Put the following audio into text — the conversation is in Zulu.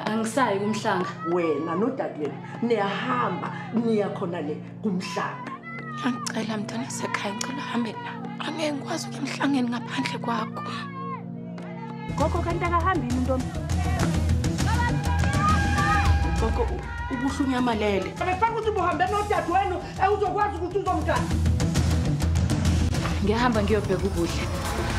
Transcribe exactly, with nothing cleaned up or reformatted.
Angisayi kumhlanga. Wena nodadewenu niyahamba niya khona le kumhlanga. Angicela mntwana sekhaya ngicela uhambe la. Angeke ngikwazi ukuya emhlangeni ngaphandle kwakho. Gogo kanti akahambini ntombi. Gogo ubuhlunyamalele. Befaka ukuthi ubuhambe nodadewenu uzokwazi ukuthi uzomgada. Ngiyahamba ngiyobheka ukudla.